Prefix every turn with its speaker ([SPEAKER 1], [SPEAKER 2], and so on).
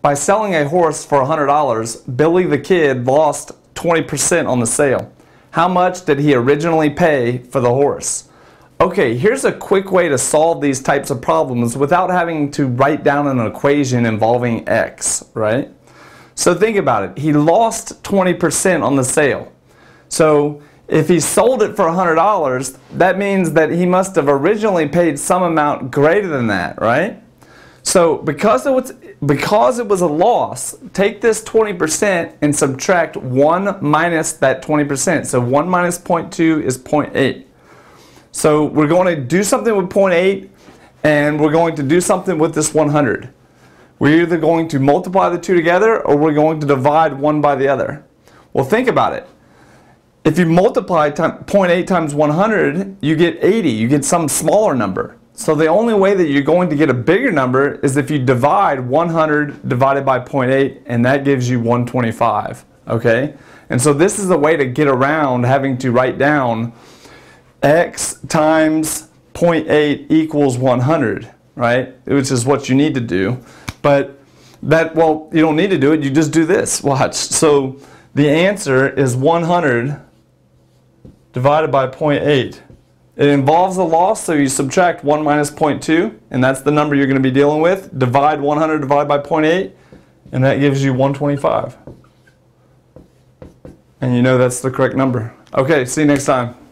[SPEAKER 1] by selling a horse for $100, Billy the Kid lost 20% on the sale. How much did he originally pay for the horse? Okay, here's a quick way to solve these types of problems without having to write down an equation involving X, right? So think about it. He lost 20% on the sale. So if he sold it for $100, that means that he must have originally paid some amount greater than that, right? So because it was a loss, take this 20% and subtract 1 minus that 20%. So 1 minus 0.2 is 0.8. So we're going to do something with 0.8 and we're going to do something with this 100. We're either going to multiply the two together or we're going to divide one by the other. Well, think about it. If you multiply 0.8 times 100, you get 80. You get some smaller number. So the only way that you're going to get a bigger number is if you divide 100 divided by 0.8, and that gives you 125. Okay? And so this is a way to get around having to write down x times 0.8 equals 100, right? Which is what you need to do. But that, well, you don't need to do it. You just do this. Watch. So the answer is 100 divided by 0.8. It involves a loss, so you subtract 1 minus 0.2, and that's the number you're going to be dealing with. Divide 100 divided by 0.8, and that gives you 125. And you know that's the correct number. Okay, see you next time.